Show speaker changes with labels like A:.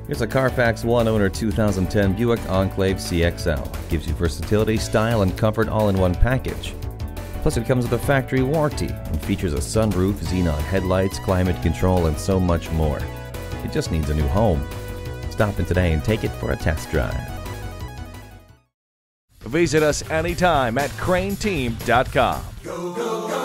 A: Here's a CARFAX one-owner 2010 Buick Enclave CXL. Gives you versatility, style, and comfort all in one package. Plus, it comes with a factory warranty and features a sunroof, xenon headlights, climate control, and so much more. It just needs a new home. Stop in today and take it for a test drive.
B: Visit us anytime at crainteam.com.
C: Go, go, go.